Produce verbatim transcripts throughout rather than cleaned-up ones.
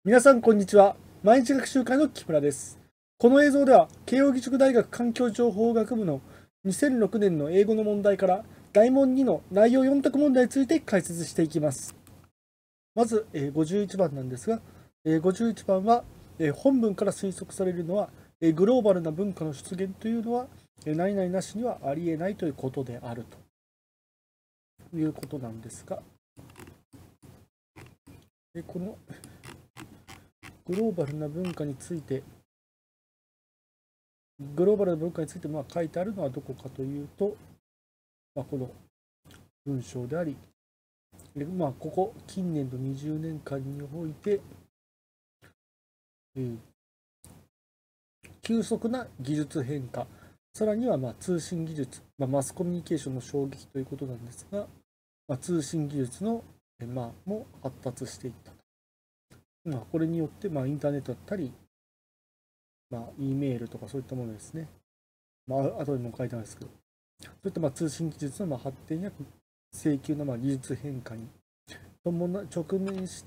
皆さん、こんにちは。毎日学習会の木村です。この映像では、慶應義塾大学環境情報学部のにせんろくねんの英語の問題から、大問にの内容よん択問題について解説していきます。まず、えーごじゅういちばんなんですが、えーごじゅういちばんは、えー本文から推測されるのは、えーグローバルな文化の出現というのは、えー何々なしにはありえないということであるということなんですが、えーこのグローバルな文化について、グローバルな文化についてまあ書いてあるのはどこかというと、まあ、この文章であり、でまあ、ここ近年のにじゅうねんかんにおいて、えー急速な技術変化、さらにはまあ通信技術、まあ、マスコミュニケーションの衝撃ということなんですが、まあ、通信技術の、えーまあ、も発達していったと。まあ、これによって、まあ、インターネットだったり、まあ、E メールとかそういったものですね。まあ、後でも書いてあるんですけど、そういったまあ通信技術のまあ発展や請求のまあ技術変化に伴直面して、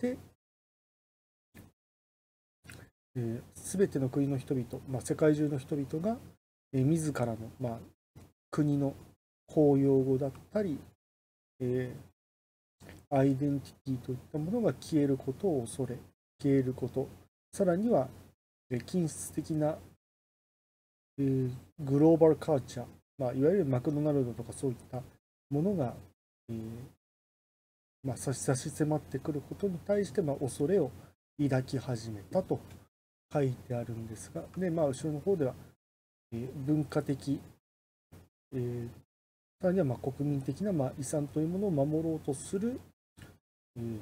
すべ、えー、ての国の人々、まあ、世界中の人々が、えー、自らの、まあ、国の公用語だったり、えー、アイデンティティといったものが消えることを恐れ、消えること、さらには、えー、均質的な、えー、グローバルカルチャー、まあ、いわゆるマクドナルドとかそういったものが、えーまあ、差し差し迫ってくることに対して、まあ、恐れを抱き始めたと書いてあるんですが、で、まあ、後ろの方では、えー文化的、えーさらにはまあ国民的なまあ遺産というものを守ろうとする、えー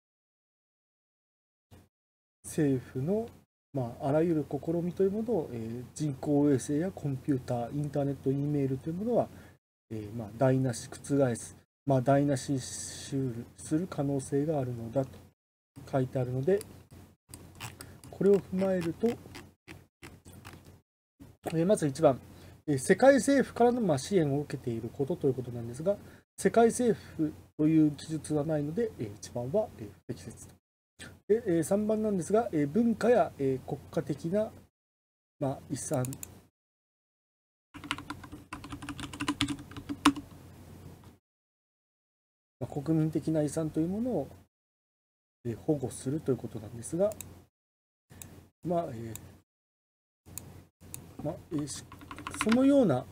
政府の、まあ、あらゆる試みというものを、えー人工衛星やコンピューター、インターネット、E メールというものは、えーまあ、台無し覆す、まあ、台無しする可能性があるのだと書いてあるので、これを踏まえると、えーまずいちばん、えー世界政府からのまあ支援を受けていることということなんですが、世界政府という記述はないので、えーいちばんはえー不適切と。で、えーさんばんなんですが、えー文化や、えー国家的な、まあ、遺産、まあ、国民的な遺産というものを、えー保護するということなんですが、まあえーまあえーそのような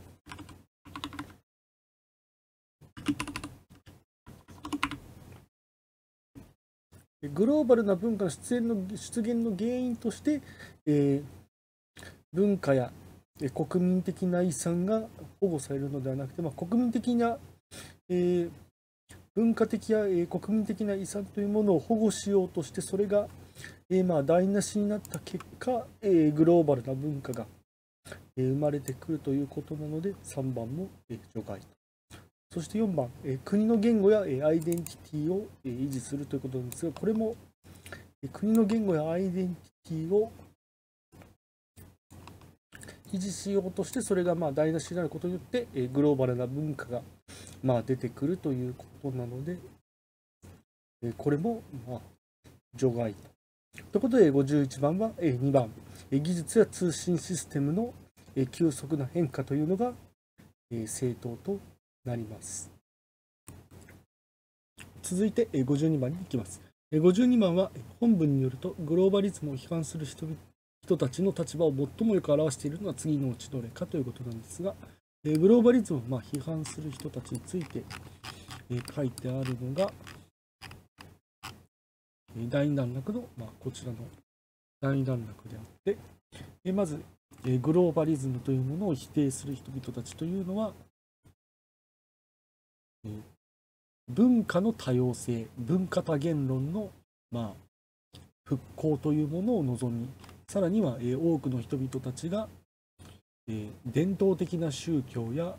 グローバルな文化の出現の出現の原因として、えー文化や国民的な遺産が保護されるのではなくて、まあ、国民的な、えー文化的や、えー国民的な遺産というものを保護しようとして、それが、えーまあ台無しになった結果、えーグローバルな文化が、えー生まれてくるということなので、さんばんも、えー除外と。そしてよんばん、えー国の言語や、えーアイデンティティを、えー維持するということなんですが、これも、えー国の言語やアイデンティティを維持しようとして、それがまあ台無しになることによって、えーグローバルな文化がまあ出てくるということなので、えーこれもまあ除外と。ということで、ごじゅういちばんはにばん、技術や通信システムの急速な変化というのが正当となります。続いてごじゅうにばんに行きます。ごじゅうにばんは本文によると、グローバリズムを批判する人人たちの立場を最もよく表しているのは次のうちどれかということなんですが、グローバリズムをまあ批判する人たちについて書いてあるのが、第二段落の、まあ、こちらの第二段落であって、まずグローバリズムというものを否定する人々たちというのは、文化の多様性、文化多元論の、まあ、復興というものを望み、さらには多くの人々たちが伝統的な宗教や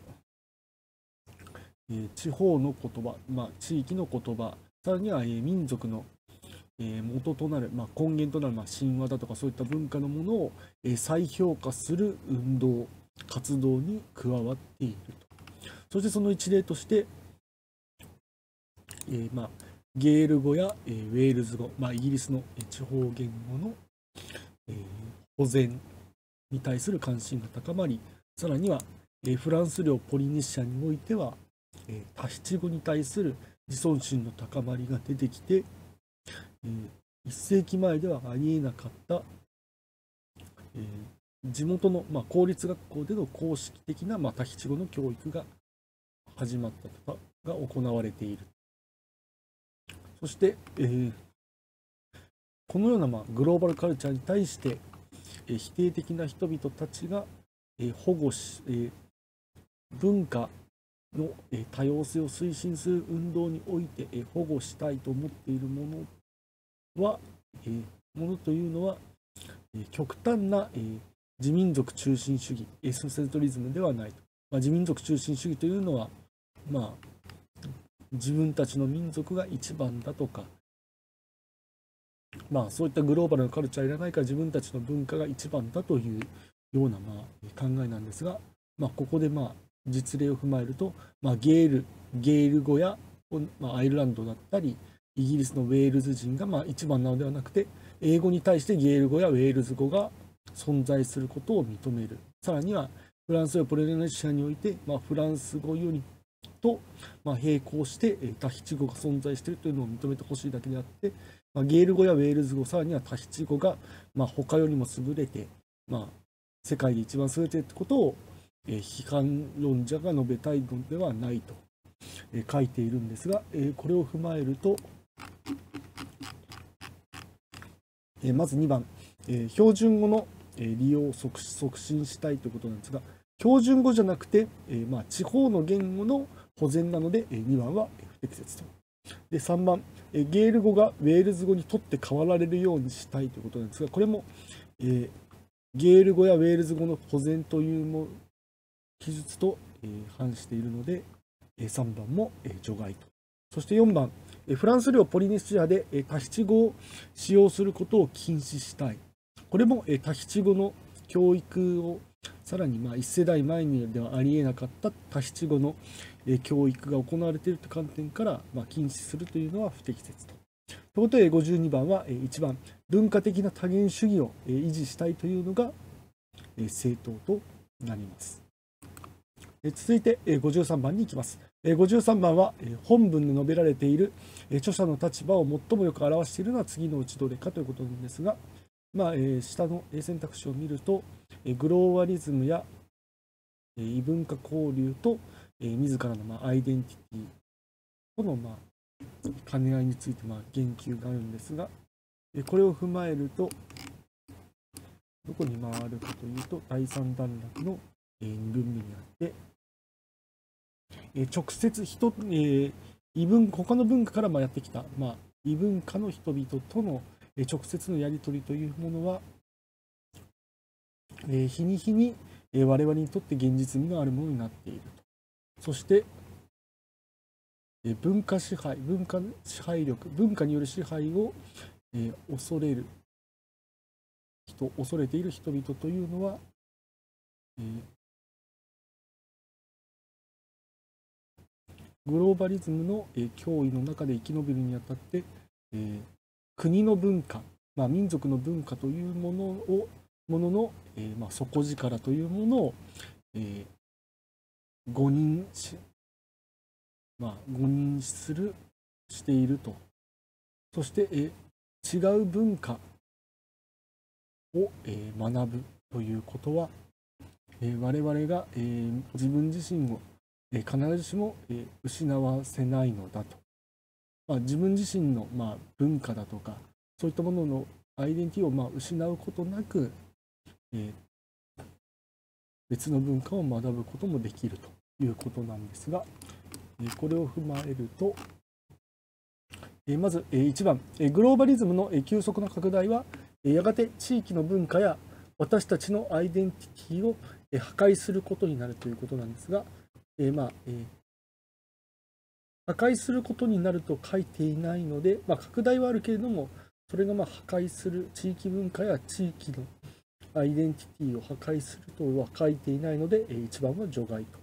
地方の言葉、まあ、地域の言葉、さらには民族の元となる、まあ、根源となる、まあ、神話だとかそういった文化のものを再評価する運動、活動に加わっていると。そしてその一例として、えーまあ、 ゲール語や、えー、ウェールズ語、まあ、イギリスの地方言語の、えー、保全に対する関心が高まり、さらには、えー、フランス領ポリネシアにおいては、えー、タヒチ語に対する自尊心の高まりが出てきて、えー、いっ世紀前ではありえなかった、えー、地元の、まあ、公立学校での公式的な、まあ、タヒチ語の教育が始まったとかが行われている。そして、えー、このような、まあ、グローバルカルチャーに対して、えー、否定的な人々たちが、えー、保護し、えー、文化の、えー、多様性を推進する運動において、えー、保護したいと思っているものは、えー、ものというのは、えー、極端な、えー、自民族中心主義、エスセントリズムではないと。まあ、自民族中心主義というのは、まあ、自分たちの民族が一番だとか、まあ、そういったグローバルなカルチャーいらないから自分たちの文化が一番だというような、まあ、考えなんですが、まあ、ここで、まあ、実例を踏まえると、まあ、ゲール、ゲール語や、まあ、アイルランドだったり、イギリスのウェールズ人が、まあ、一番なのではなくて、英語に対してゲール語やウェールズ語が存在することを認める。さらには、フランスやポリネシアにおいて、まあ、フランス語よりと、まあ、並行してタヒチ語が存在しているというのを認めてほしいだけであって、まあ、ゲール語やウェールズ語、さらにはタヒチ語が、まあ、他よりも優れて、まあ、世界で一番優れているということを、えー、批判論者が述べたいのではないと、えー、書いているんですが、えー、これを踏まえると、えー、まずにばん、えー、標準語の利用を促進したいということなんですが、標準語じゃなくて、えーまあ、地方の言語の保全なので、にばんは不適切と。で、さんばん、ゲール語がウェールズ語にとって変わられるようにしたいということなんですが、これも、えー、ゲール語やウェールズ語の保全というも記述と、えー、反しているので、さんばんも、えー、除外と。そしてよんばん、フランス領ポリネシアでタヒチ語を使用することを禁止したい。これもタヒチ語の教育をさらにまあいっ世代前にではありえなかったタヒチ語の教育が行われているという観点からまあ禁止するというのは不適切と。ということでごじゅうにばんはいちばん、文化的な多元主義を維持したいというのが正当となります。続いてごじゅうさんばんに行きます。ごじゅうさんばんは本文で述べられている著者の立場を最もよく表しているのは次のうちどれかということなんですが、まあ、下の選択肢を見ると、グローバリズムや異文化交流と自らのまあアイデンティティとのまあ兼ね合いについてまあ言及があるんですが、これを踏まえると、どこに回るかというと、だいさん段落のにぶんめにあって、直接人、えー、異文他の文化からまあやってきた、まあ、異文化の人々との直接のやり取りというものは、えー、日に日に我々にとって現実味のあるものになっていると。そして、文化支配、文化支配力、文化による支配を、えー、恐れる人、恐れている人々というのは、えー、グローバリズムの脅威の中で生き延びるにあたって、えー、国の文化、まあ、民族の文化というものをものの、えーまあ、底力というものを、えー、誤認し、まあ、誤認するしていると。そして、えー、違う文化を、えー、学ぶということは、えー、我々が、えー、自分自身を、えー、必ずしも、えー、失わせないのだと。まあ、自分自身の、まあ、文化だとか、そういったもののアイデンティティを、まあ、失うことなく、えー、別の文化を学ぶこともできるということなんですが、えー、これを踏まえると、えー、まず、えー、いちばん、えー、グローバリズムの、えー、急速な拡大は、えー、やがて地域の文化や私たちのアイデンティティを、えー、破壊することになるということなんですが、えーまあえー破壊することになると書いていないので、まあ、拡大はあるけれども、それがまあ破壊する地域文化や地域のアイデンティティを破壊するとは書いていないので、いちばんは除外と。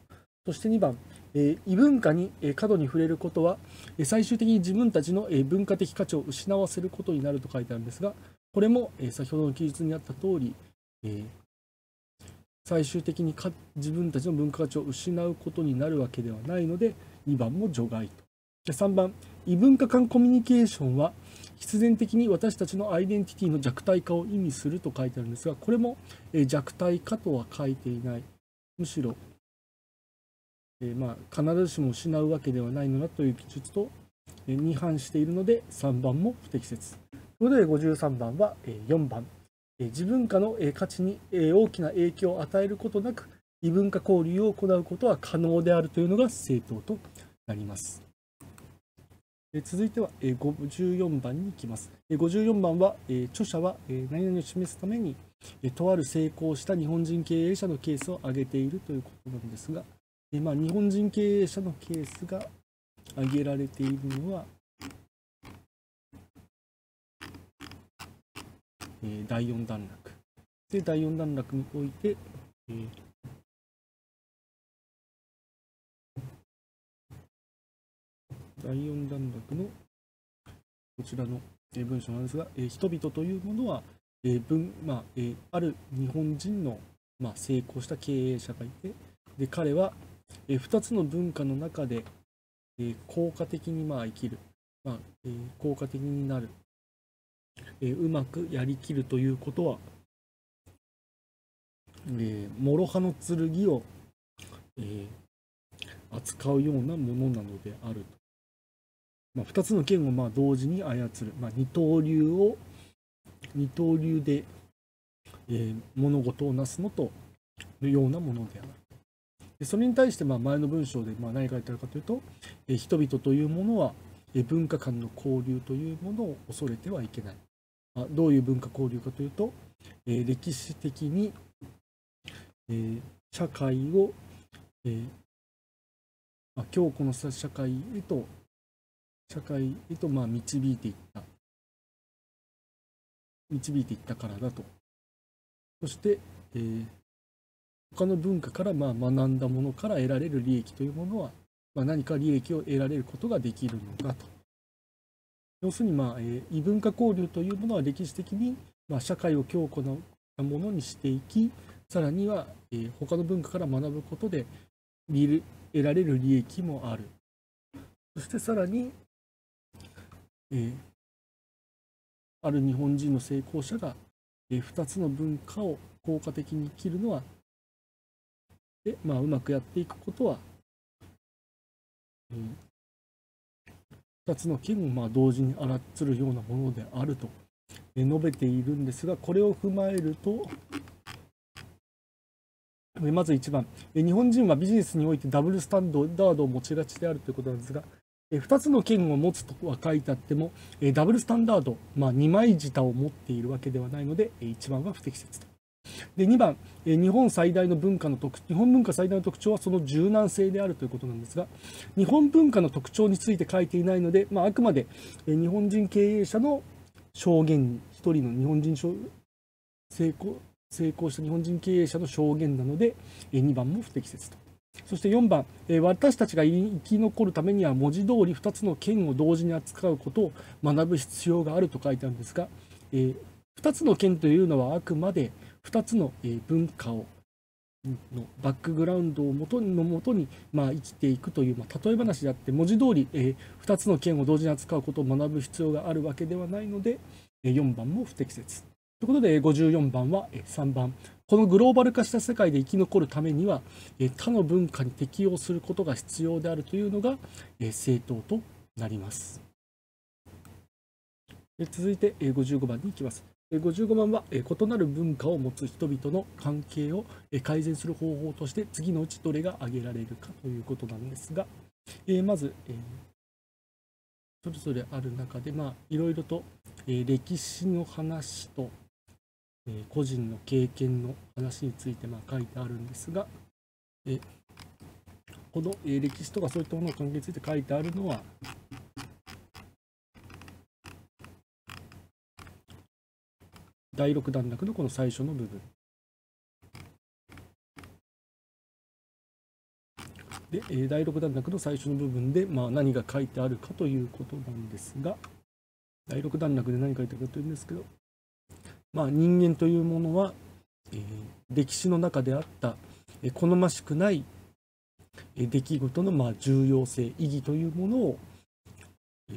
そしてにばん、えー異文化にえー過度に触れることは、えー最終的に自分たちのえー文化的価値を失わせることになると書いてあるんですが、これもえー先ほどの記述にあった通り、えー最終的にか自分たちの文化価値を失うことになるわけではないので、にばんも除外と。でさんばん、異文化間コミュニケーションは必然的に私たちのアイデンティティの弱体化を意味すると書いてあるんですが、これもえー弱体化とは書いていない。むしろ、えーまあ、必ずしも失うわけではないのだという記述とえーに反しているので、さんばんも不適切。ということでごじゅうさんばんはえーよんばん。えー自文化のえー価値にえー大きな影響を与えることなく、異文化交流を行うことは可能であるというのが正当となります。えー続いてはえーごじゅうよんばんに行きます。えーごじゅうよんばんは、えー著者はえー何々を示すために、えーとある成功した日本人経営者のケースを挙げているということなんですが、えーまあ、日本人経営者のケースが挙げられているのは、えーだいよん段落。で、だいよん段落において、えーだいよん段落のこちらの文章なんですが、えー人々というものは、えー文まあえーある日本人の、まあ、成功した経営者がいて、で彼は、えー、ふたつの文化の中で、えー効果的にまあ生きる、まあえー効果的になる、えーうまくやりきるということは、えー、諸刃の剣を、えー扱うようなものなのであると。まあ、ふたつの剣をまあ同時に操る、まあ、二刀流を二刀流で、えー物事をなすのというようなものである。でそれに対してまあ前の文章でまあ何が書いてあるかというと、えー人々というものは、えー文化間の交流というものを恐れてはいけない。まあ、どういう文化交流かというと、えー歴史的に、えー社会を、えーまあ、強固な社会へと社会へとまあ導いていった導いていったからだと。そして、えー他の文化からまあ学んだものから得られる利益というものは、まあ、何か利益を得られることができるのだと。要するに、まあえー異文化交流というものは歴史的に、まあ、社会を強固なものにしていき、さらには、えー他の文化から学ぶことで得られる利益もある。そしてさらに、えーある日本人の成功者が、えー、ふたつの文化を効果的に生きるのは、でまあ、うまくやっていくことは、えー、ふたつの剣をまあ同時に操るようなものであると述べているんですが、これを踏まえると、まずいちばん、日本人はビジネスにおいてダブルスタンダードを持ちがちであるということなんですが、ふたつの剣を持つとは書いてあっても、ダブルスタンダード、まあ、にまい舌を持っているわけではないので、いちばんは不適切と。でにばん、日本最大の文化の特日本文化最大の特徴はその柔軟性であるということなんですが、日本文化の特徴について書いていないので、まあ、あくまで日本人経営者の証言に、一人の日本人成功成功した日本人経営者の証言なので、にばんも不適切と。そしてよんばん、私たちが生き残るためには文字通りふたつの剣を同時に扱うことを学ぶ必要があると書いてあるんですが、ふたつの剣というのはあくまでふたつの文化をのバックグラウンドをもとにのもとに、まあ、生きていくという、まあ、例え話であって、文字通り、えー、ふたつの剣を同時に扱うことを学ぶ必要があるわけではないので、よんばんも不適切。ということで、ごじゅうよんばんはさんばん。このグローバル化した世界で生き残るためには、他の文化に適応することが必要であるというのが正当となります。続いてごじゅうごばんに行きます。ごじゅうごばんは異なる文化を持つ人々の関係を改善する方法として次のうちどれが挙げられるかということなんですが、まずそれぞれある中でまあいろいろと歴史の話と個人の経験の話についてまあ書いてあるんですが、この歴史とかそういったものの関係について書いてあるのはだいろく段落のこの最初の部分。 で、えー、だいろく段落の最初の部分で、まあ、何が書いてあるかということなんですが、だいろく段落で何書いてあるかというんですけど、まあ、人間というものは、えー、歴史の中であった、えー、好ましくない、えー、出来事の、まあ、重要性、意義というものを、えー、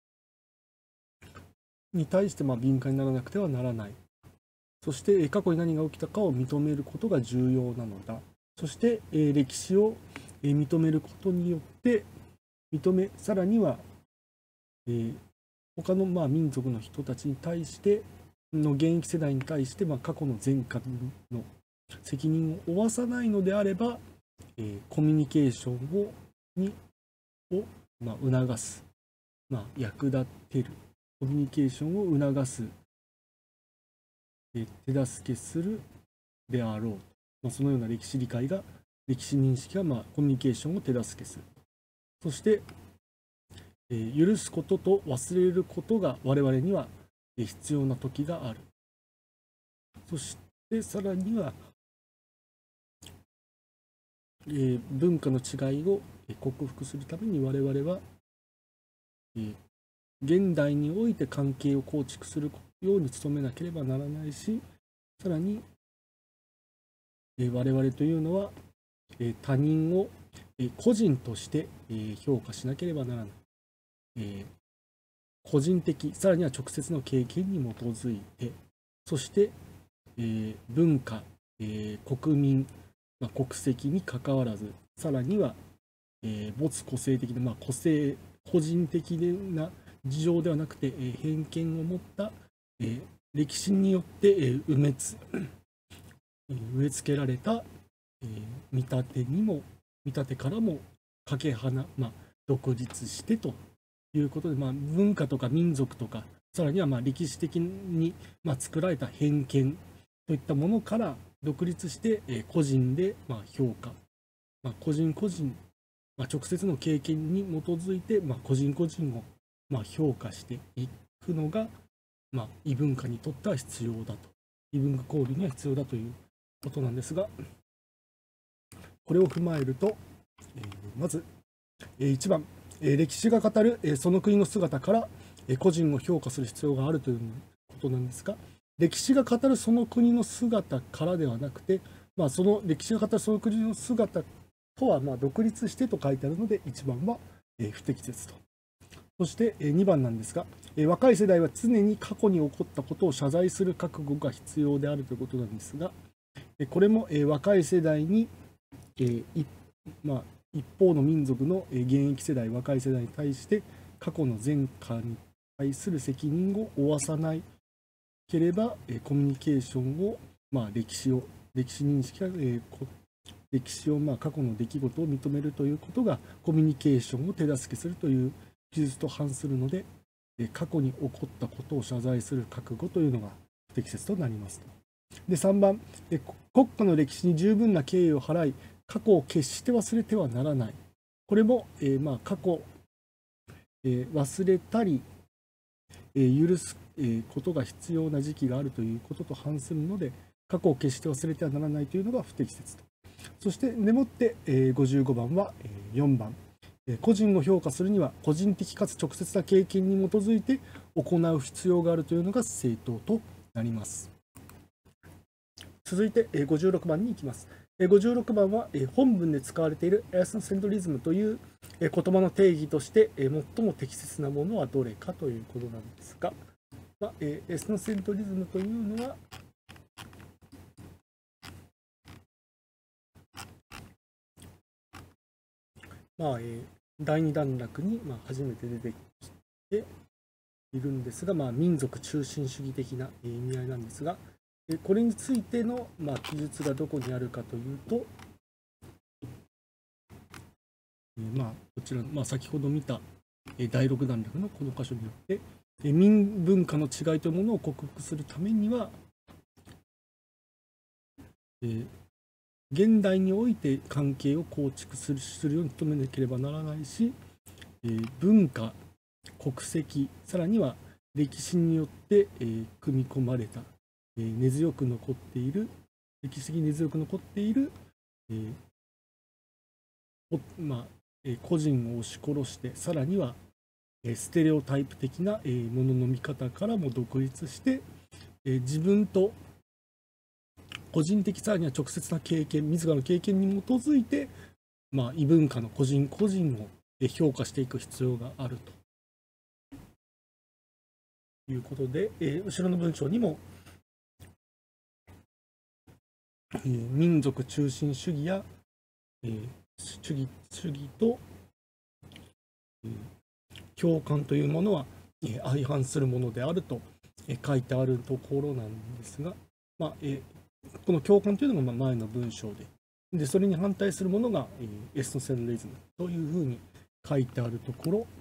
に対して、まあ、敏感にならなくてはならない。そして、えー、過去に何が起きたかを認めることが重要なのだ。そして、えー、歴史を、えー、認めることによって、認め、さらには、えー、他のまあ民族の人たちに対しての現役世代に対して、まあ、過去の前科の責任を負わさないのであれば、えー、コミュニケーションをにを、まあ、促す、まあ、役立てるコミュニケーションを促す、えー、手助けするであろう、まあ、そのような歴史理解が歴史認識が、まあ、コミュニケーションを手助けする。そしてえー、許すことと忘れることが我々には必要な時がある。そしてさらには、えー、文化の違いを克服するために我々は、えー、現代において関係を構築するように努めなければならないし、さらに、えー、我々というのは、えー、他人を、えー、個人として、えー、評価しなければならない。えー個人的、さらには直接の経験に基づいて、そして、えー、文化、えー、国民、まあ、国籍にかかわらず、さらには、えー、没個性的な、まあ、個性、個人的な事情ではなくて、えー、偏見を持った、えー、歴史によって、えー、埋めつ、植え付けられた、えー、見立てにも、見立てからもかけ離、まあ、独立してということで、まあ、文化とか民族とか、さらにはまあ歴史的にまあ作られた偏見といったものから独立して、えー、個人でまあ評価、まあ、個人個人、まあ、直接の経験に基づいて、まあ、個人個人をまあ評価していくのが、まあ、異文化にとっては必要だと。異文化交流には必要だということなんですが、これを踏まえると、えー、まず、えー、いちばん、えー、歴史が語る、えー、その国の姿から、えー、個人を評価する必要があるということなんですが、歴史が語るその国の姿からではなくて、まあ、その歴史が語るその国の姿とはまあ独立してと書いてあるので、いちばんは、えー、不適切と。そして、えー、にばんなんですが、えー、若い世代は常に過去に起こったことを謝罪する覚悟が必要であるということなんですが、えー、これも、えー、若い世代に、えーいまあ、一方の民族の現役世代、若い世代に対して過去の前科に対する責任を負わさないければ、コミュニケーションを、まあ、歴史を、歴史認識が、えー、歴史を、まあ、過去の出来事を認めるということが、コミュニケーションを手助けするという記述と反するので、過去に起こったことを謝罪する覚悟というのが不適切となりますと。で、さんばん、国家の歴史に十分な敬意を払い、過去を決して忘れてはならない。これも、えー、まあ過去、えー、忘れたり、えー、許す、えー、ことが必要な時期があるということと反するので、過去を決して忘れてはならないというのが不適切と。そして、でもって、えー、ごじゅうごばんは、えー、よんばん、えー。個人を評価するには、個人的かつ直接な経験に基づいて行う必要があるというのが正当となります。続いて、えー、ごじゅうろくばんに行きます。ごじゅうろくばんは本文で使われているエスノセントリズムという言葉の定義として最も適切なものはどれかということなんですが、まあ、エスノセントリズムというのは、まあ、だいに段落に初めて出てきているんですが、まあ、民族中心主義的な意味合いなんですが、これについてのまあ記述がどこにあるかというと、まあ、こちら、まあ、先ほど見ただいろく段落のこの箇所によって、民文化の違いというものを克服するためには、えー、現代において関係を構築するするように努めなければならないし、えー、文化、国籍、さらには歴史によって、えー、組み込まれた、えー、根強く残っている、歴史的に根強く残っている、えーまあえー個人を押し殺して、さらにはえーステレオタイプ的なえーものの見方からも独立して、えー自分と個人的、さらには直接な経験、自らの経験に基づいて、まあ、異文化の個人個人をえー評価していく必要があるということで、えー後ろの文章にも、えー民族中心主義や、えー主義主義と、えー共感というものは、えー相反するものであると、えー書いてあるところなんですが、まあえーこの共感というのがまあ前の文章で、でそれに反対するものが、えーエストセンレイズムというふうに書いてあるところ、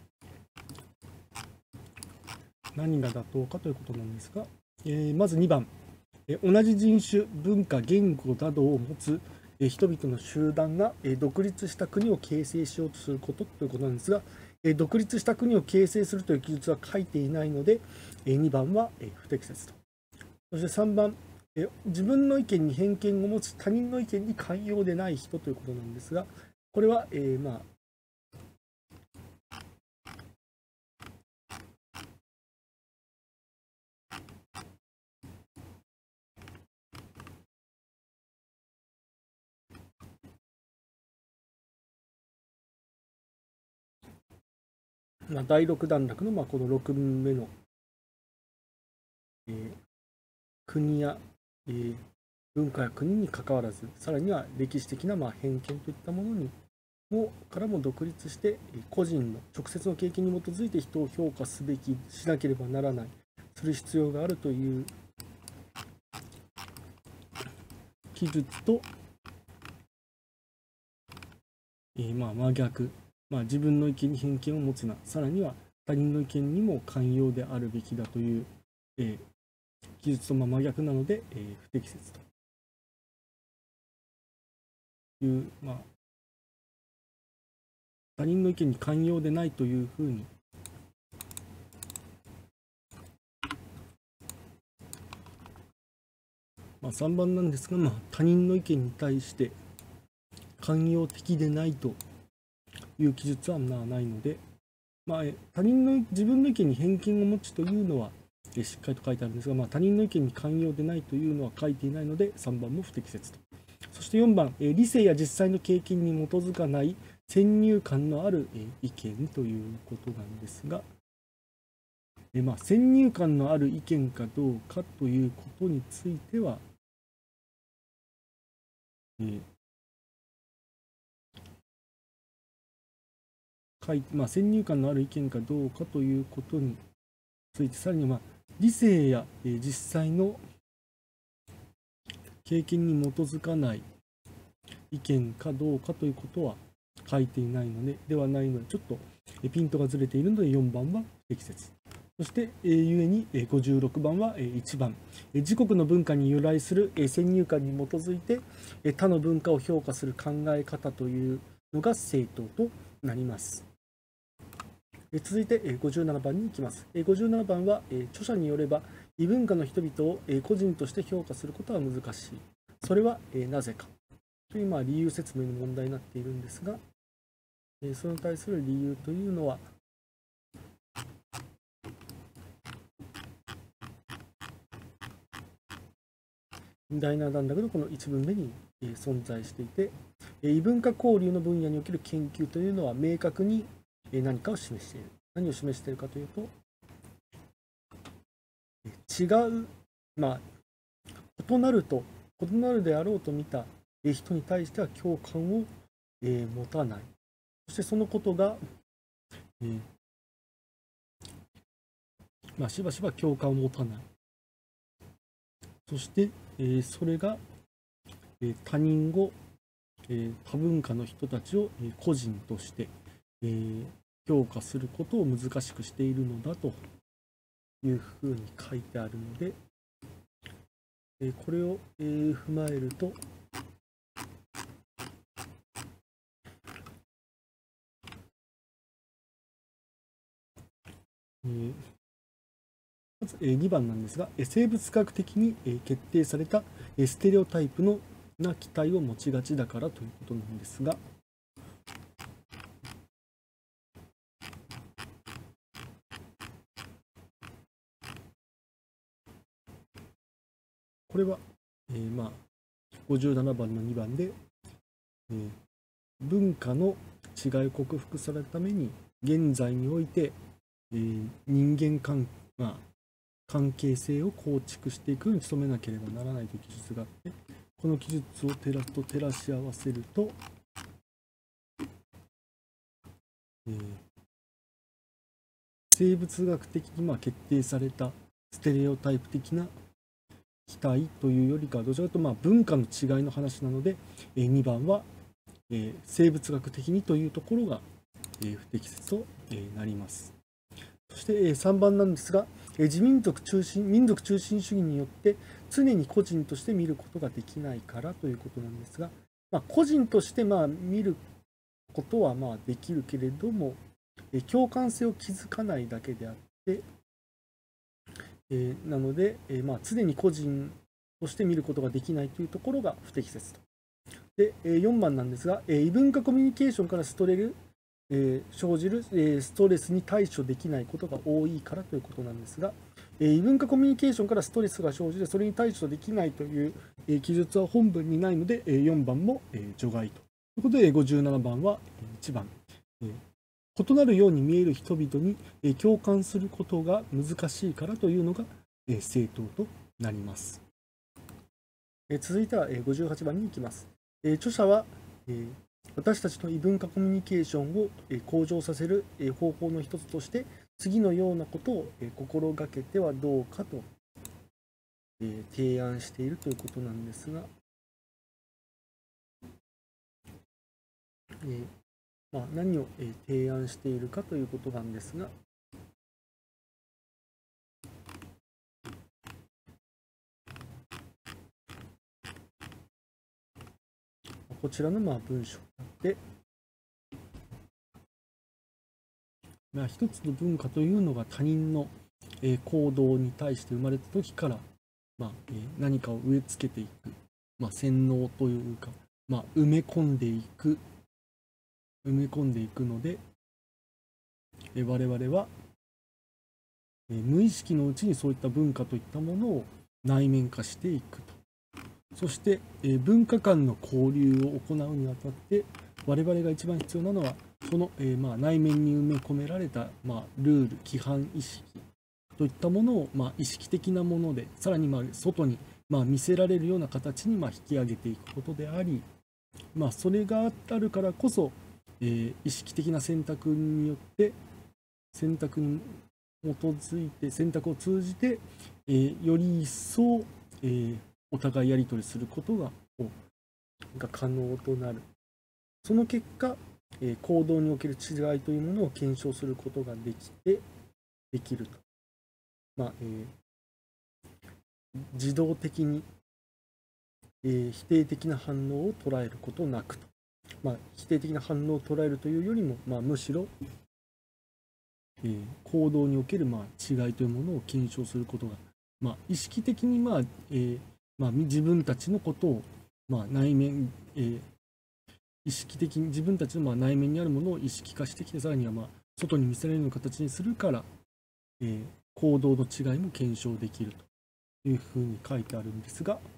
何が妥当かということなんですが、えーまずにばん、えー同じ人種、文化、言語などを持つえー人々の集団がえー独立した国を形成しようとすることということなんですが、えー独立した国を形成するという記述は書いていないので、えーにばんはえー不適切と。そしてさんばん、え自分の意見に偏見を持つ他人の意見に寛容でない人ということなんですが、これは、えーまあ、まあ、だいろく段落のまあこのろく文目の、えー国や、えー文化や国にかかわらず、さらには歴史的なまあ偏見といったものにもからも独立して、個人の直接の経験に基づいて人を評価すべき、しなければならない、する必要があるという記述と、えーまあ真逆、まあ、自分の意見に偏見を持つな、さらには他人の意見にも寛容であるべきだという、えー記述とまあ真逆なので、えー不適切という、まあ、他人の意見に寛容でないというふうに、まあ、さんばんなんですが、まあ、他人の意見に対して寛容的でないという記述はまあないので、まあ、え他人の自分の意見に偏見を持ちというのはえしっかりと書いてあるんですが、まあ、他人の意見に寛容でないというのは書いていないのでさんばんも不適切と。そしてよんばん、え理性や実際の経験に基づかない先入観のあるえ意見ということなんですが、えまあ、先入観のある意見かどうかということについては、えー書いまあ、先入観のある意見かどうかということについて、さらに、まあ、理性や、えー実際の経験に基づかない意見かどうかということは書いていないので、ではないので、ちょっとえピントがずれているのでよんばんは不適切。そして、えー、ゆえに、えーごじゅうろくばんは、えーいちばん、えー自国の文化に由来する、えー先入観に基づいて、えー他の文化を評価する考え方というのが正当となります。えー続いて、えーごじゅうななばんに行きます。えーごじゅうななばんは、えー著者によれば、異文化の人々を、えー個人として評価することは難しい。それは、えーなぜかという、まあ、理由説明の問題になっているんですが、えーそれに対する理由というのは、だいなな段落のこのいち文目に存在していて、異文化交流の分野における研究というのは明確に何かを示している。何を示しているかというと、違う、まあ、異なると、異なるであろうと見た人に対しては共感を持たない。そしてそのことが、えーまあ、しばしば共感を持たない。そして、えーそれが、えー他人を、えー多文化の人たちを、えー個人として、えー評価することを難しくしているのだというふうに書いてあるので、えーこれを、えー踏まえると、えーまずにばんなんですが、生物学的に決定されたステレオタイプのな期待を持ちがちだからということなんですが、 これは、えー、まあごじゅうななばんのにばんで、えー、文化の違いを克服されるために現在において、えー、人間関、まあ、関係性を構築していくように努めなければならないという記述があって、この記述を照らすと照らし合わせると、えー、生物学的にまあ決定されたステレオタイプ的な期待というよりかはどちらかというとまあ文化の違いの話なので、えー、にばんは、えー、生物学的にというところが、えー、不適切と、えー、なります。そして、えー、さんばんなんですが、えー、自民族中心民族中心主義によって常に個人として見ることができないからということなんですが、まあ、個人としてまあ見ることはまあできるけれども、えー、共感性を築かないだけであって、えー、なので、えーまあ、常に個人として見ることができないというところが不適切と。で、えー、よんばんなんですが、えー、異文化コミュニケーションからストレル、えー、生じる、えー、ストレスに対処できないことが多いからということなんですが、えー、異文化コミュニケーションからストレスが生じてそれに対処できないという、えー、記述は本文にないので、えー、よんばんも、えー、除外ということで、ごじゅうななばんはいちばん、えー異なるように見える人々に共感することが難しいからというのが正当となります。続いてはごじゅうはちばんに行きます。著者は私たちの異文化コミュニケーションを向上させる方法の一つとして次のようなことを心がけてはどうかと提案しているということなんですが、まあ、何を提案しているかということなんですが、こちらのまあ文章で、まあ、一つの文化というのが他人の行動に対して生まれた時から、まあ、何かを植え付けていく、まあ、洗脳というか、まあ、埋め込んでいく埋め込んでいくので、我々は無意識のうちにそういった文化といったものを内面化していくと。そして文化間の交流を行うにあたって我々が一番必要なのはその、えー、まあ内面に埋め込められた、まあ、ルール規範意識といったものを、まあ、意識的なものでさらにまあ外に、まあ、見せられるような形にまあ引き上げていくことであり、まあ、それがあるからこそ、えー、意識的な選択によって選択に基づいて選択を通じて、えー、より一層、えー、お互いやり取りすることがが可能となる。その結果、えー、行動における違いというものを検証することができてできると。まあえー、自動的に、えー、否定的な反応を捉えることなくと。まあ、否定的な反応を捉えるというよりも、まあ、むしろ、えー、行動におけるまあ違いというものを検証することが、まあ、意識的に、まあえーまあ、自分たちのことを、まあ、内面、えー、意識的に自分たちのまあ内面にあるものを意識化してきて、さらにはまあ外に見せられるような形にするから、えー、行動の違いも検証できるというふうに書いてあるんですが、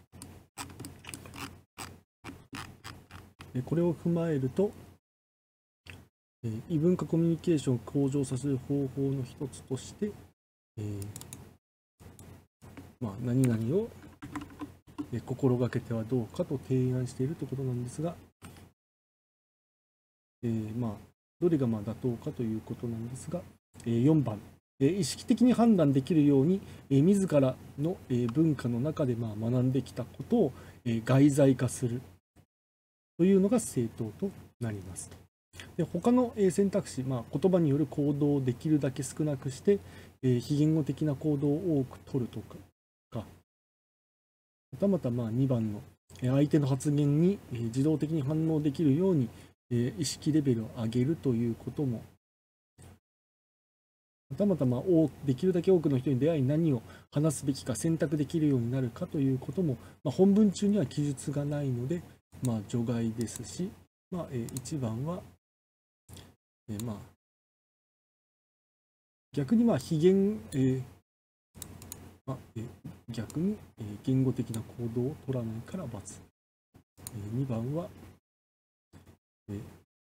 これを踏まえると、えー、異文化コミュニケーションを向上させる方法の一つとして、えーまあ、何々を心がけてはどうかと提案しているということなんですが、えー、まあどれがまあ妥当かということなんですが、えー、よんばん、えー、意識的に判断できるように、えー、自らの、えー、文化の中でまあ学んできたことを、えー、外在化するというのが正当となりますと。で他の選択肢、まあ、言葉による行動をできるだけ少なくして、えー、非言語的な行動を多く取るとか、かまたまたまあにばんの相手の発言に自動的に反応できるように意識レベルを上げるということも、またまたまあできるだけ多くの人に出会い何を話すべきか選択できるようになるかということも、まあ、本文中には記述がないので、まあ、除外ですし、まあ、いちばんは、えまあ、逆にまあ非言、えーまあえ逆に、え言語的な行動を取らないから×。えにばんは、え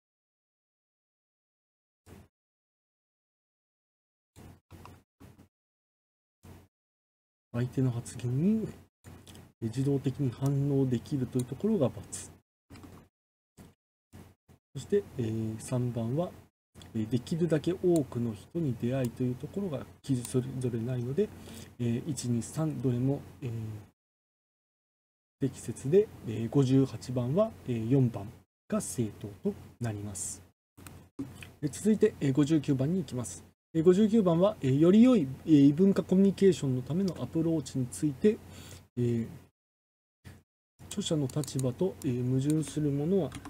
相手の発言に自動的に反応できるというところが×。そして、えー、さんばんは、できるだけ多くの人に出会いというところが記事それぞれないので、えー、いち、に、さんどれも、えー、適切で、えー、ごじゅうはちばんは、えー、よんばんが正答となります。続いて、えー、ごじゅうきゅうばんに行きます。ごじゅうきゅうばんは、えー、より良い、えー、異文化コミュニケーションのためのアプローチについて、えー、著者の立場と、えー、矛盾するものは、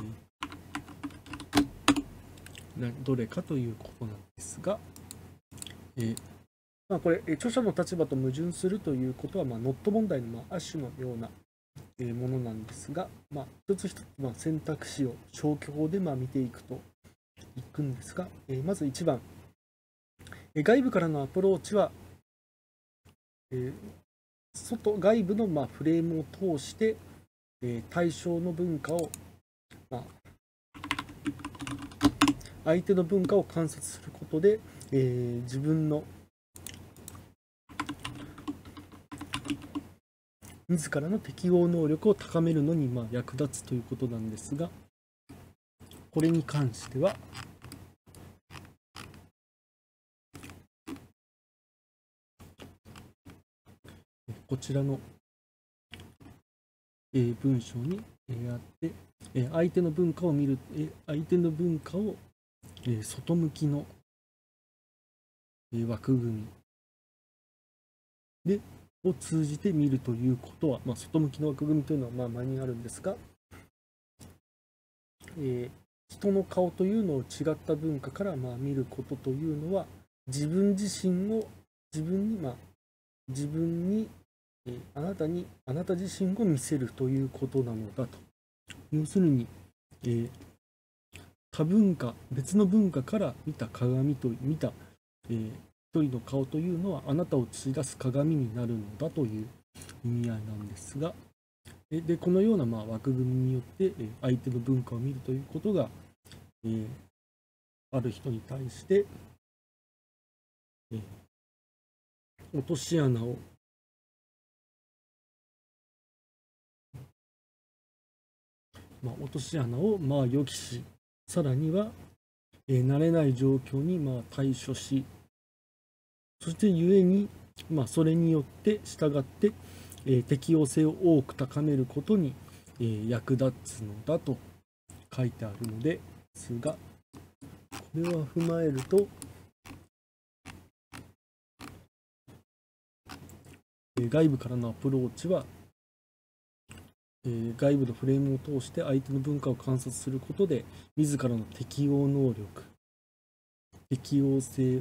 えー、どれかということなんですが、えーまあ、これ、著者の立場と矛盾するということは、まあ、ノット問題の、まあ、亜種のようなものなんですが、まあ、一つ一つ、まあ、選択肢を消去法で、まあ、見ていくといくんですが、えー、まずいちばん、えー、外部からのアプローチは、えー、外外部の、まあ、フレームを通して、えー、対象の文化を、まあ、相手の文化を観察することで、えー、自分の自らの適応能力を高めるのにまあ役立つということなんですが、これに関しては、こちらの文章にあって、相手の文化を見る、相手の文化を外向きの枠組みでを通じて見るということは、まあ、外向きの枠組みというのはまあ前にあるんですが、えー、人の顔というのを違った文化からまあ見ることというのは、自分自身を自分にまあ自分に、えー、あなたにあなた自身を見せるということなのだと。要するに、えー、多文化別の文化から見た鏡と見た、えー、一人の顔というのはあなたを映し出す鏡になるのだという意味合いなんですが、でこのようなまあ枠組みによって相手の文化を見るということが、えー、ある人に対して、えー、落とし穴をまあ、落とし穴をまあ予期し、さらには、えー、慣れない状況にまあ対処し、そして故に、まあ、それによって従って、えー、適応性を多く高めることに、えー、役立つのだと書いてあるのですが、これは踏まえると、えー、外部からのアプローチは、えー、外部のフレームを通して相手の文化を観察することで、自らの適応能力、適応性を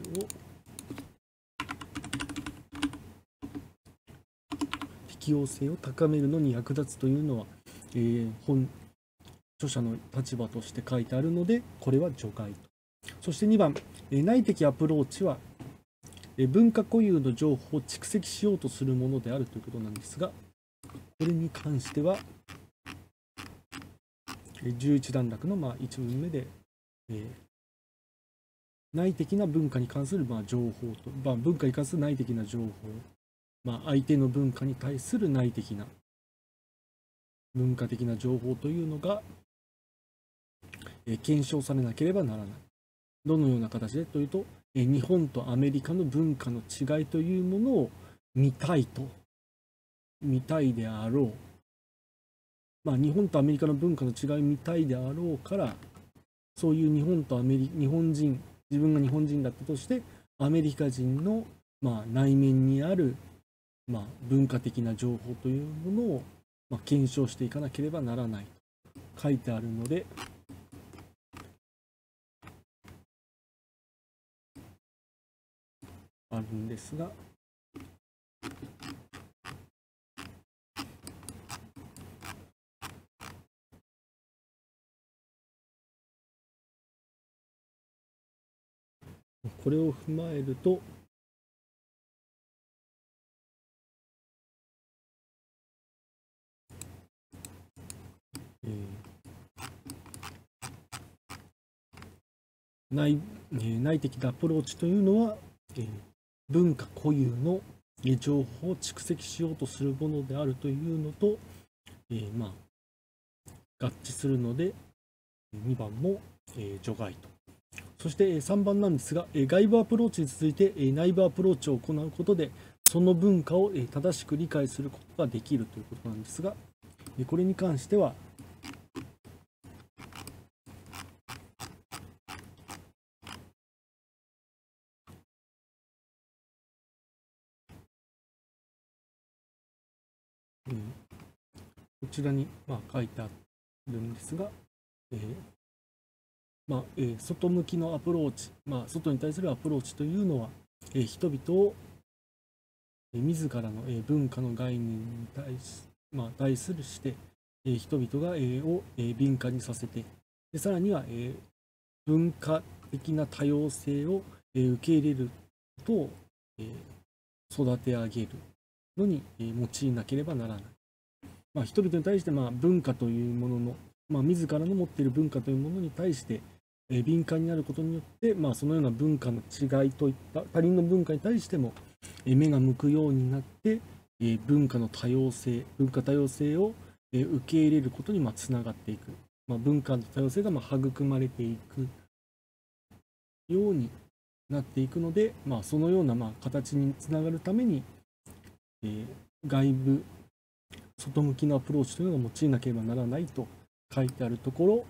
適応性を高めるのに役立つというのは、えー、本著者の立場として書いてあるので、これは除外と。そしてにばん、えー、内的アプローチは、えー、文化固有の情報を蓄積しようとするものであるということなんですが、これに関しては、じゅういち段落のまあいち文目で、えー、内的な文化に関するまあ情報と、まあ、文化に関する内的な情報、まあ、相手の文化に対する内的な文化的な情報というのが、えー、検証されなければならない。どのような形でというと、えー、日本とアメリカの文化の違いというものを見たいと、見たいであろう。まあ、日本とアメリカの文化の違いを見たいであろうから、そういう日本とアメリ日本人、自分が日本人だったとして、アメリカ人の、まあ、内面にある、まあ、文化的な情報というものを、まあ、検証していかなければならないと書いてあるので、あるんですが、これを踏まえると、 えー、内えー、内的なアプローチというのは、えー、文化固有の情報を蓄積しようとするものであるというのと、えー、まあ合致するので、にばんも、えー、除外と。そしてさんばんなんですが、外部アプローチに続いて内部アプローチを行うことで、その文化を正しく理解することができるということなんですが、これに関しては、うん、こちらにまあ書いてあるんですが、えーまあえー、外向きのアプローチ、まあ、外に対するアプローチというのは、えー、人々を、えー、自らの、えー、文化の概念に対し、まあ、対するして、えー、人々が、えー、を、えー、敏感にさせて、でさらには、えー、文化的な多様性を、えー、受け入れることを、えー、育て上げるのに、えー、用いなければならない。まあ、人々に対して、まあ、文化というものの、まあ、自らの持っている文化というものに対して、えー、敏感になることによって、まあ、そのような文化の違いといった他人の文化に対しても、えー、目が向くようになって、えー、文化の多様性、文化多様性を、えー、受け入れることにまあつながっていく。まあ、文化の多様性がまあ育まれていくようになっていくので、まあ、そのようなまあ形につながるために、えー、外部外向きのアプローチというのを用いなければならないと書いてあるところ、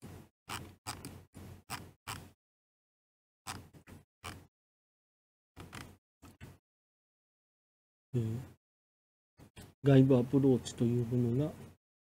えー、外部アプローチというものが、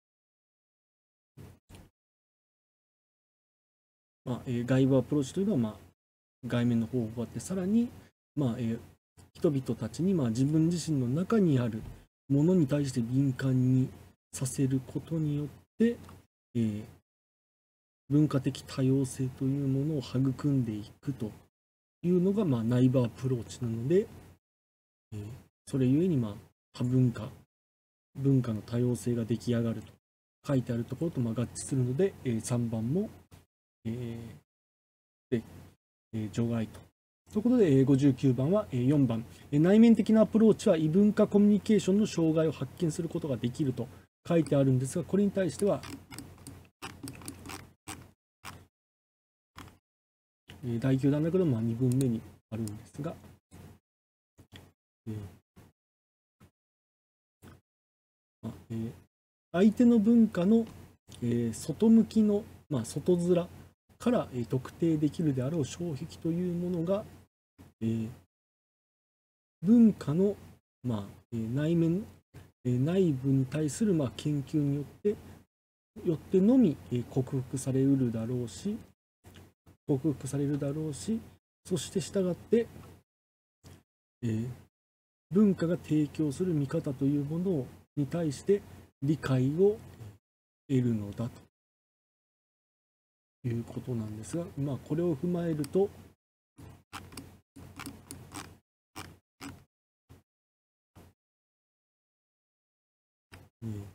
まあえー、外部アプローチというのは、まあ、外面の方法があって、さらに、まあえー、人々たちに、まあ、自分自身の中にあるものに対して敏感にさせることによって、えー、文化的多様性というものを育んでいくというのが、まあ、内部アプローチなので、えー、それゆえに、まあ、多文化、文化の多様性が出来上がると書いてあるところとまあ合致するので、えー、さんばんも、えーでえー、除外と。ということで、えー、ごじゅうきゅうばんは、えー、よんばん、えー、内面的なアプローチは異文化コミュニケーションの障害を発見することができると書いてあるんですが、これに対しては、えー、だいきゅう段落のまあにぶんめにあるんですが、えーまあえー、相手の文化の、えー、外向きの、まあ、外面から、えー、特定できるであろう障壁というものが、えー、文化の、まあえー、内面、えー、内部に対する、まあ、研究によってよってのみ、えー、克服されうるだろうし克服されるだろうし、そして従って、えー、文化が提供する見方というものに対して理解を得るのだということなんですが、まあ、これを踏まえると、えー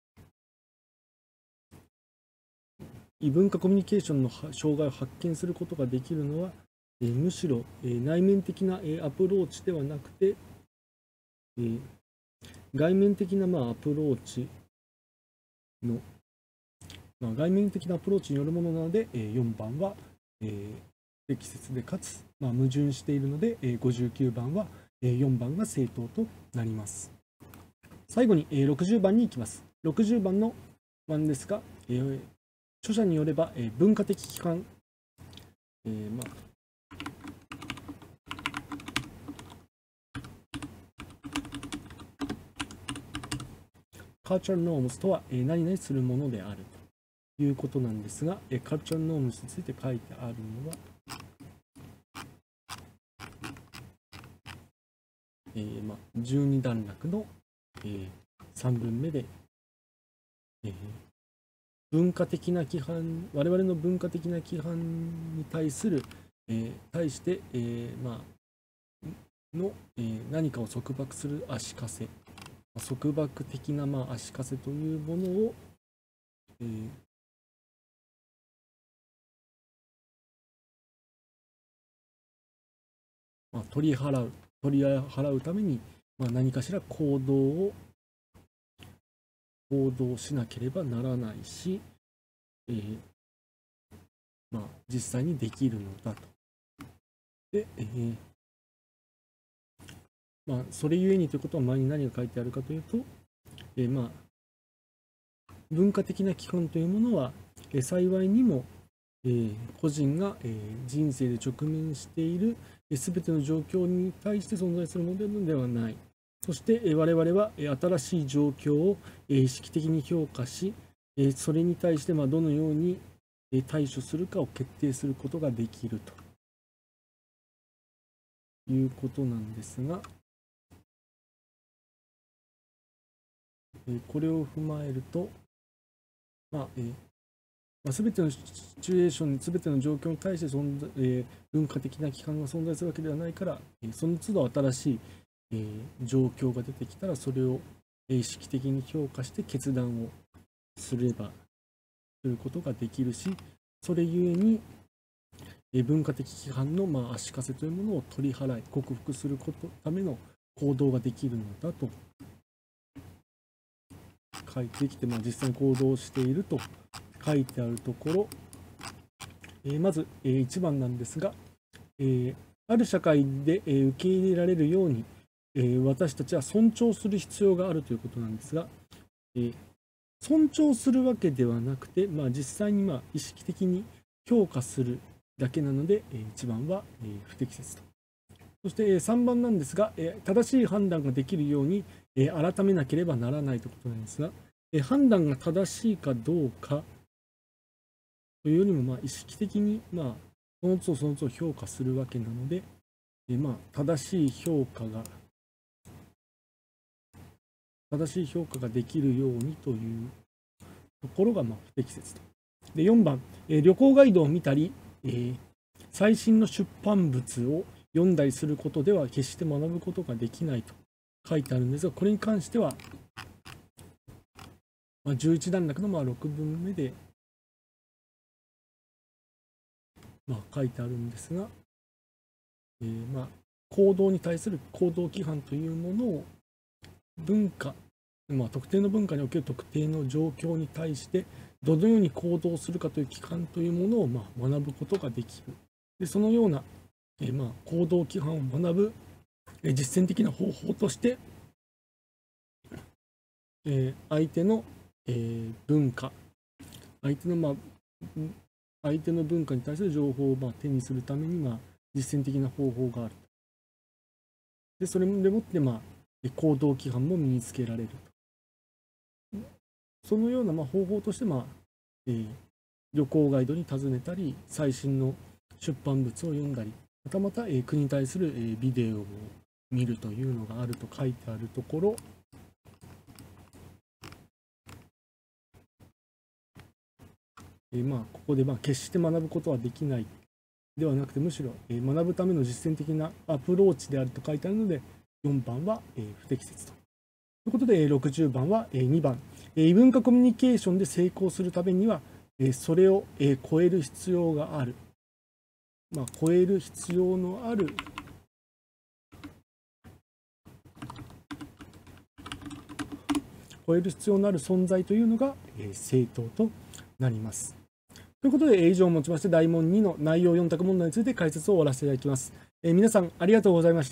異文化コミュニケーションの障害を発見することができるのは、えー、むしろ、えー、内面的な、えー、アプローチではなくて、えー、外面的な、まあ、アプローチの、まあ、外面的なアプローチによるものなので、えー、よんばんは、えー、不適切でかつ、まあ、矛盾しているので、えー、ごじゅうきゅうばんは、えー、よんばんが正当となります。最後に、えー、ろくじゅうばんに行きます。ろくじゅうばんの番ですが、えー著者によれば、えー、文化的規範、えーまあ、カルチャルノームズとは、えー、何々するものであるということなんですが、えー、カルチャルノームズについて書いてあるのは、えーまあ、じゅうに段落の、えー、さんぶんめで、えー、文化的な規範、我々の文化的な規範に対する、えー、対して、えー、まあ、の、えー、何かを束縛する足かせ、束縛的な、まあ、足かせというものを、 えーまあ、取り払う取り払うために、まあ、何かしら行動を行動しなければならないし、えーまあ、実際にできるのだと。で、えーまあ、それゆえにということは前に何が書いてあるかというと、えーまあ、文化的な基本というものは、えー、幸いにも、えー、個人が、えー、人生で直面しているすべての状況に対して存在するものではない。そして、えー、我々は、えー、新しい状況を、えー、意識的に評価し、えー、それに対して、まあ、どのように対処するかを決定することができるということなんですが、これを踏まえると、まあえーまあ、全てのシチュエーションに、全ての状況に対して存在、えー、文化的な機関が存在するわけではないから、えー、その都度新しい、えー、状況が出てきたら、それを意識的に評価して決断をすれば、することができるし、それゆえに、えー、文化的規範の、まあ、足かせというものを取り払い、克服することための行動ができるのだと書いてきて、まあ、実際に行動していると書いてあるところ、えー、まず、えー、いちばんなんですが、えー、ある社会で、えー、受け入れられるように、えー、私たちは尊重する必要があるということなんですが、えー、尊重するわけではなくて、まあ、実際にまあ意識的に評価するだけなので、えー、いちばんは、えー、不適切と。そして、えー、さんばんなんですが、えー、正しい判断ができるように、えー、改めなければならないということなんですが、えー、判断が正しいかどうかというよりも、まあ、意識的に、まあ、その都度その都度評価するわけなので、えまあ、正しい評価が、正しい評価ができるようにというところが、まあ、不適切と。で、よんばん、えー、旅行ガイドを見たり、えー、最新の出版物を読んだりすることでは決して学ぶことができないと書いてあるんですが、これに関しては、まあ、じゅういち段落のまあろくぶんめで、まあ、書いてあるんですが、えー、まあ行動に対する行動規範というものを文化、まあ、特定の文化における特定の状況に対してどのように行動するかという規範というものをまあ学ぶことができる。でそのような、えー、まあ行動規範を学ぶ、えー、実践的な方法として、えー、相手の、えー、文化、相手のまあ相手の文化に対する情報をまあ手にするためにまあ実践的な方法がある。で、それでもって、まあ、行動規範も身につけられると。そのようなまあ方法として、まあえー、旅行ガイドに尋ねたり、最新の出版物を読んだり、またまた、えー、国に対する、えー、ビデオを見るというのがあると書いてあるところ、えー、まあここでまあ決して学ぶことはできないではなくて、むしろ、えー、学ぶための実践的なアプローチであると書いてあるので、よんばんは、えー、不適切と。ということで、ろくじゅうばんは、えー、にばん、えー、異文化コミュニケーションで成功するためには、えー、それを、えー、超える必要がある。まあ、超える必要のある超える必要のある存在というのが、えー、政党となります。ということで、以上をもちまして、大問にの内容よん択問題について解説を終わらせていただきます。えー、皆さん、ありがとうございました。